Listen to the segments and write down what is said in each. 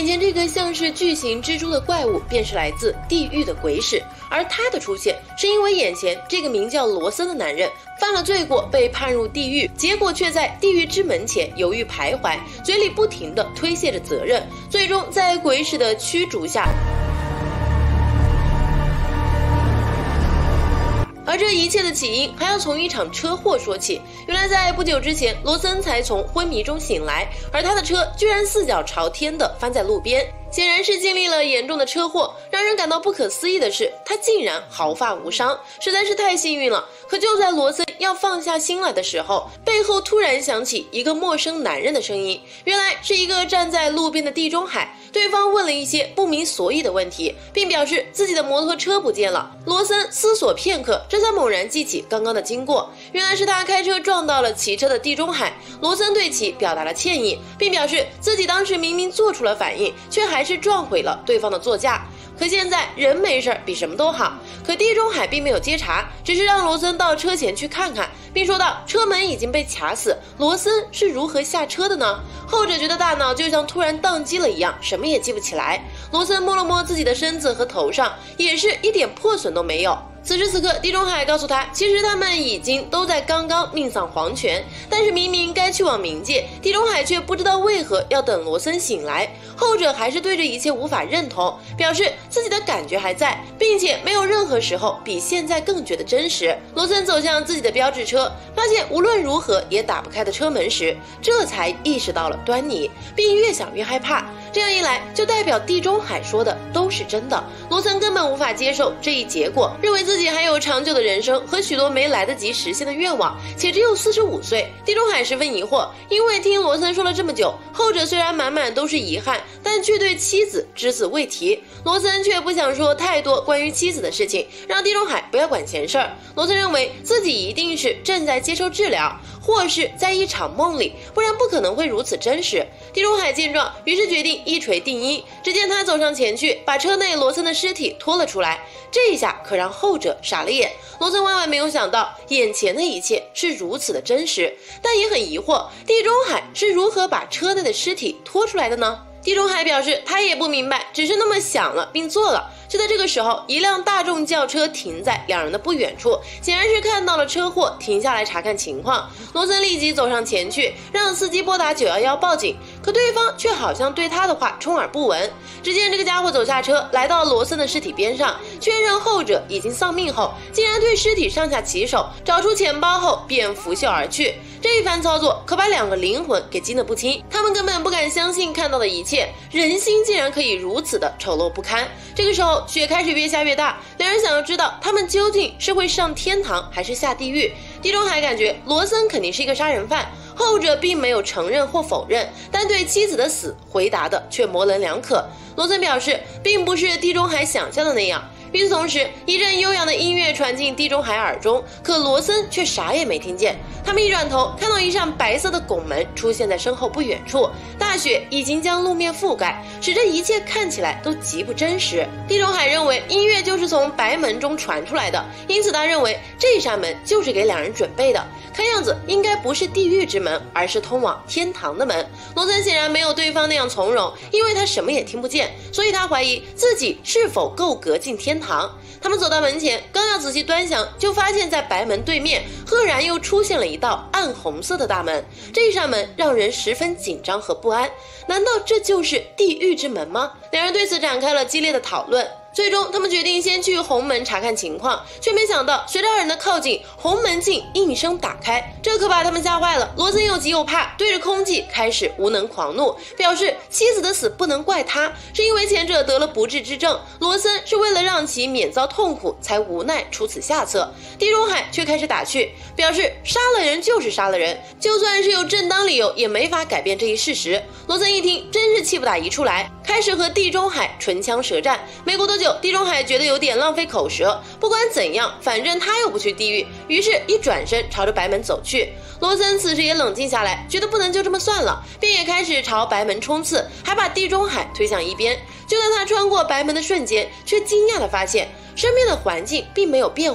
眼前这个像是巨型蜘蛛的怪物，便是来自地狱的鬼使。而他的出现，是因为眼前这个名叫罗森的男人犯了罪过，被判入地狱，结果却在地狱之门前犹豫徘徊，嘴里不停地推卸着责任，最终在鬼使的驱逐下。而这一切的起因还要从一场车祸说起。原来在不久之前，罗森才从昏迷中醒来，而他的车居然四脚朝天的翻在路边，显然是经历了严重的车祸。让人感到不可思议的是，他竟然毫发无伤，实在是太幸运了。可就在罗森要放下心来的时候，背后突然响起一个陌生男人的声音，原来是一个站在路边的地中海。对方问了一些不明所以的问题，并表示自己的摩托车不见了。罗森思索片刻，这才猛然记起刚刚的经过，原来是他开车撞到了骑车的地中海。罗森对其表达了歉意，并表示自己当时明明做出了反应，却还是撞毁了对方的座驾。可现在人没事比什么都好。可地中海并没有接茬，只是让罗森到车前去看看，并说道车门已经被卡死，罗森是如何下车的呢？后者觉得大脑就像突然宕机了一样，什么也记不起来。罗森摸了摸自己的身子和头上，也是一点破损都没有。此时此刻，地中海告诉他，其实他们已经都在刚刚命丧黄泉，但是明明该去往冥界，地中海却不知道为何要等罗森醒来。后者还是对这一切无法认同，表示自己的感觉还在，并且没有任何时候比现在更觉得真实。罗森走向自己的标志车，发现无论如何也打不开的车门时，这才意识到了端倪，并越想越害怕。这样一来，就代表地中海说的都是真的。罗森根本无法接受这一结果，认为自己还有长久的人生和许多没来得及实现的愿望，且只有45岁。地中海十分疑惑，因为听罗森说了这么久，后者虽然满满都是遗憾，但却对妻子只字未提。罗森却不想说太多关于妻子的事情，让地中海不要管闲事儿。罗森认为自己一定是正在接受治疗，或是在一场梦里，不然不可能会如此真实。地中海见状，于是决定一锤定音。只见他走上前去，把车内罗森的尸体拖了出来。这一下可让后者傻了眼。罗森万万没有想到，眼前的一切是如此的真实，但也很疑惑，地中海是如何把车内的尸体拖出来的呢？地中海表示他也不明白，只是那么想了并做了。就在这个时候，一辆大众轿车停在两人的不远处，显然是看到了车祸，停下来查看情况。罗森立即走上前去，让司机拨打911报警，可对方却好像对他的话充耳不闻。只见这个家伙走下车，来到罗森的尸体边上，确认后者已经丧命后，竟然对尸体上下其手，找出钱包后便拂袖而去。这一番操作可把两个灵魂给惊得不轻，他们根本不敢相信看到的一切，人心竟然可以如此的丑陋不堪。这个时候雪开始越下越大，两人想要知道他们究竟是会上天堂还是下地狱。地中海感觉罗森肯定是一个杀人犯，后者并没有承认或否认，但对妻子的死回答的却模棱两可。罗森表示并不是地中海想象的那样。与此同时，一阵悠扬的音乐传进地中海耳中，可罗森却啥也没听见。他们一转头，看到一扇白色的拱门出现在身后不远处，大雪已经将路面覆盖，使这一切看起来都极不真实。地中海认为音乐就是从白门中传出来的，因此他认为这扇门就是给两人准备的，看样子应该不是地狱之门，而是通往天堂的门。罗森显然没有对方那样从容，因为他什么也听不见，所以他怀疑自己是否够格进天堂。他们走到门前，刚要仔细端详，就发现在白门对面赫然又出现了一道暗红色的大门。这扇门让人十分紧张和不安，难道这就是地狱之门吗？两人对此展开了激烈的讨论。最终他们决定先去红门查看情况，却没想到随着二人的靠近，红门竟应声打开，这可把他们吓坏了。罗森又急又怕，对着空气开始无能狂怒，表示妻子的死不能怪他，是因为前者得了不治之症，罗森是为了让其免遭痛苦才无奈出此下策。地中海却开始打趣，表示杀了人就是杀了人，就算是有正当理由也没法改变这一事实。罗森一听真是气不打一处来，开始和地中海唇枪舌战。没过多久，地中海觉得有点浪费口舌，不管怎样，反正他又不去地狱，于是一转身朝着白门走去。罗森此时也冷静下来，觉得不能就这么算了，便也开始朝白门冲刺，还把地中海推向一边。就在他穿过白门的瞬间，却惊讶地发现身边的环境并没有变化，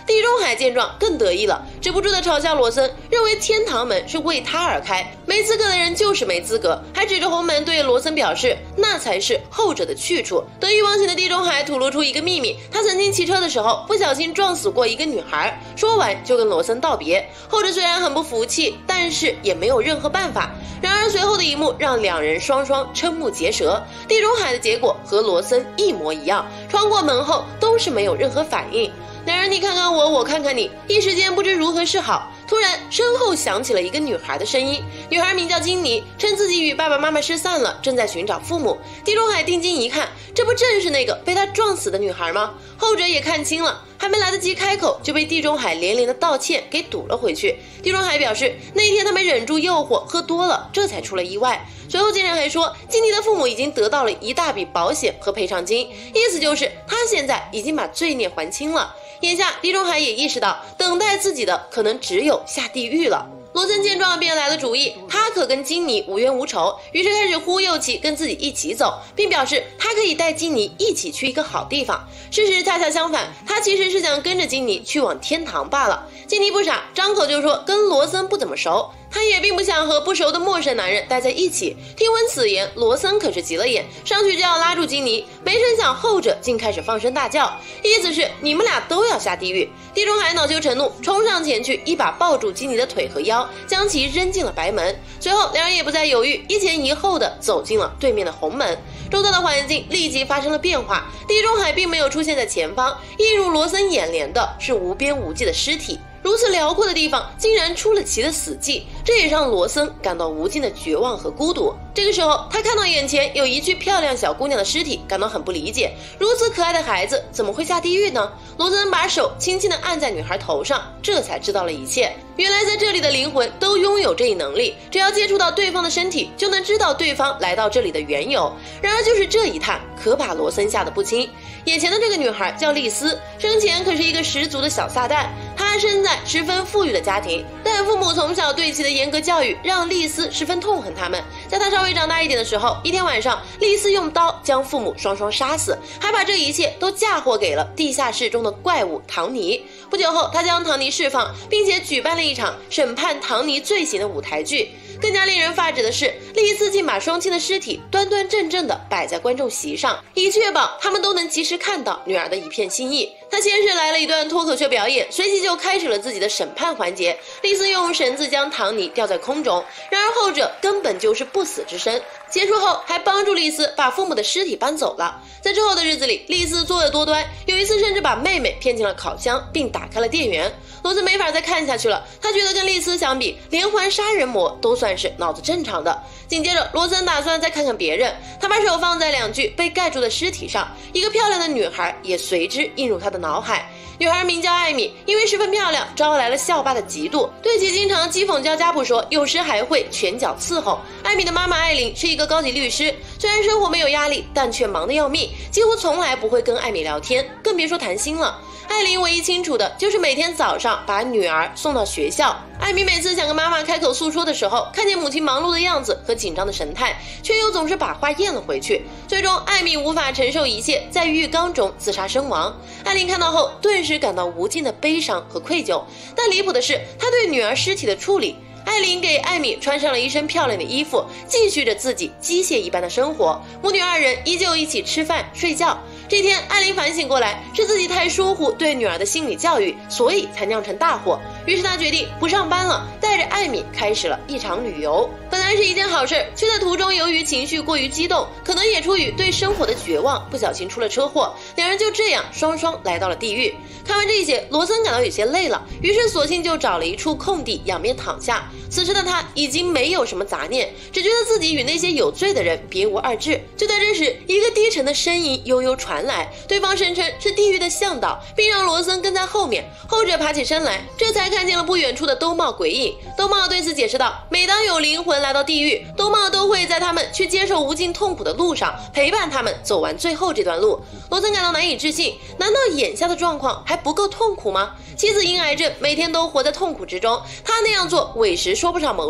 地中海见状更得意了，止不住的嘲笑罗森，认为天堂门是为他而开，没资格的人就是没资格，还指着红门对罗森表示那才是后者的去处。得意忘形的地中海吐露出一个秘密，他曾经骑车的时候不小心撞死过一个女孩。说完就跟罗森道别，后者虽然很不服气，但是也没有任何办法。然而随后的一幕让两人双双瞠目结舌，地中海的结果和罗森一模一样，穿过门后都是没有任何反应。两人你看看我，我看看你，一时间不知如何是好。突然身后响起了一个女孩的声音，女孩名叫金妮，称自己与爸爸妈妈失散了，正在寻找父母。地中海定睛一看，这不正是那个被他撞死的女孩吗？后者也看清了，还没来得及开口，就被地中海连连的道歉给堵了回去。地中海表示，那一天他们忍住诱惑喝多了，这才出了意外。随后竟然还说，金妮的父母已经得到了一大笔保险和赔偿金，意思就是他现在已经把罪孽还清了。眼下地中海也意识到，等待自己的可能只有下地狱了。罗森见状便来了主意，他可跟金妮无冤无仇，于是开始忽悠其跟自己一起走，并表示他可以带金妮一起去一个好地方。事实恰恰相反，他其实是想跟着金妮去往天堂罢了。金妮不傻，张口就说跟罗森不怎么熟，他也并不想和不熟的陌生男人待在一起。听闻此言，罗森可是急了眼，上去就要拉住金妮，没成想后者竟开始放声大叫，意思是你们俩都要下地狱。地中海恼羞成怒，冲上前去一把抱住金妮的腿和腰，将其扔进了白门。随后两人也不再犹豫，一前一后的走进了对面的红门。周遭的环境立即发生了变化，地中海并没有出现在前方，映入罗森眼帘的是无边无际的尸体。如此辽阔的地方竟然出了奇的死寂，这也让罗森感到无尽的绝望和孤独。这个时候他看到眼前有一具漂亮小姑娘的尸体，感到很不理解，如此可爱的孩子怎么会下地狱呢？罗森把手轻轻地按在女孩头上，这才知道了一切。原来在这里的灵魂都拥有这一能力，只要接触到对方的身体，就能知道对方来到这里的缘由。然而就是这一探，可把罗森吓得不轻。眼前的这个女孩叫丽丝，生前可是一个十足的小撒旦。她生在十分富裕的家庭，但父母从小对其的严格教育让丽丝十分痛恨他们。在她稍微长大一点的时候，一天晚上，丽丝用刀将父母双双杀死，还把这一切都嫁祸给了地下室中的怪物唐尼。不久后，她将唐尼释放，并且举办了一场审判唐尼罪行的舞台剧。更加令人发指的是，丽丝竟把双亲的尸体端端正正地摆在观众席上，以确保他们都能及时看到女儿的一片心意。他先是来了一段脱口秀表演，随即就开始了自己的审判环节。丽丝用绳子将唐尼吊在空中，然而后者根本就是不死之身。结束后还帮助丽丝把父母的尸体搬走了。在之后的日子里，丽丝作恶多端，有一次甚至把妹妹骗进了烤箱，并打开了电源。罗森没法再看下去了，他觉得跟丽丝相比，连环杀人魔都算是脑子正常的。紧接着，罗森打算再看看别人，他把手放在两具被盖住的尸体上，一个漂亮的女孩也随之映入他的脑海。女孩名叫艾米，因为十分漂亮，招来了校霸的嫉妒，对其经常讥讽交加不说，有时还会拳脚伺候。艾米的妈妈艾琳是一个高级律师，虽然生活没有压力，但却忙得要命，几乎从来不会跟艾米聊天，更别说谈心了。艾琳唯一清楚的就是每天早上把女儿送到学校。艾米每次想跟妈妈开口诉说的时候，看见母亲忙碌的样子和紧张的神态，却又总是把话咽了回去。最终艾米无法承受一切，在浴缸中自杀身亡。艾琳看到后顿时感到无尽的悲伤和愧疚，但离谱的是她对女儿尸体的处理。艾琳给艾米穿上了一身漂亮的衣服，继续着自己机械一般的生活，母女二人依旧一起吃饭睡觉。这天，艾琳反省过来，是自己太疏忽对女儿的心理教育，所以才酿成大祸。于是她决定不上班了，带着艾米开始了一场旅游。本来是一件好事，却在途中由于情绪过于激动，可能也出于对生活的绝望，不小心出了车祸。两人就这样双双来到了地狱。看完这些，罗森感到有些累了，于是索性就找了一处空地仰面躺下。此时的他已经没有什么杂念，只觉得自己与那些有罪的人别无二致。就在这时，一个低沉的声音悠悠传来，对方声称是地狱的向导，并让罗森跟在后面。后者爬起身来，这才看见了不远处的兜帽鬼影。兜帽对此解释道，每当有灵魂来到地狱，兜帽都会在他们去接受无尽痛苦的路上陪伴他们走完最后这段路。罗森感到难以置信，难道眼下的状况还不够痛苦吗？妻子因癌症，每天都活在痛苦之中，他那样做委实说不上谋杀。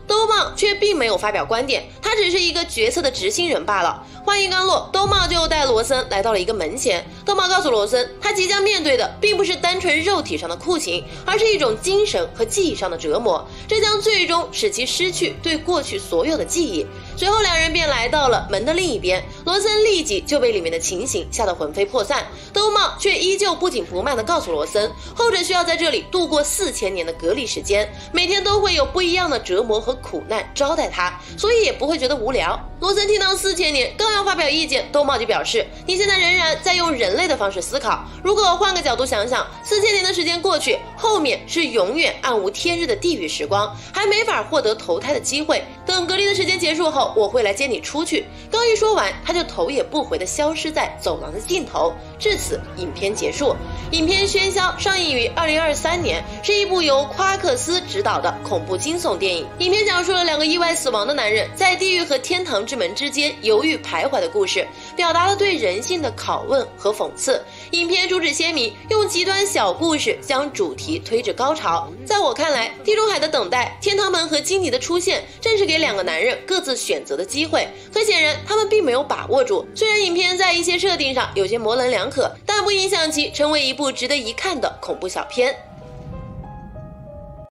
兜茂却并没有发表观点，他只是一个决策的执行人罢了。话音刚落，兜茂就带罗森来到了一个门前。兜茂告诉罗森，他即将面对的并不是单纯肉体上的酷刑，而是一种精神和记忆上的折磨，这将最终使其失去对过去所有的记忆。随后两人便来到了门的另一边，罗森立即就被里面的情形吓得魂飞魄散。兜茂却依旧不紧不慢地告诉罗森，后者需要在这里度过4000年的隔离时间，每天都会有不一样的折磨和苦难招待他，所以也不会觉得无聊。罗森听到4000年，刚要发表意见，兜茂就表示，你现在仍然在用人类的方式思考，如果换个角度想想，4000年的时间过去，后面是永远暗无天日的地狱时光，还没法获得投胎的机会，等隔离的时间结束后，我会来接你出去。刚一说完，他就头也不回地消失在走廊的尽头。至此，影片结束。影片《喧嚣》上映于2023年，是一部由夸克斯执导的恐怖惊悚电影。影片讲述了2个意外死亡的男人在地狱和天堂之门之间犹豫徘徊的故事，表达了对人性的拷问和讽刺。影片主旨鲜明，用极端小故事将主题推至高潮。在我看来，地中海的等待、天堂门和金妮的出现，正是给2个男人各自选择的机会。很显然，他们并没有把握住。虽然影片在一些设定上有些模棱两可，但不影响其成为一部值得一看的恐怖小片。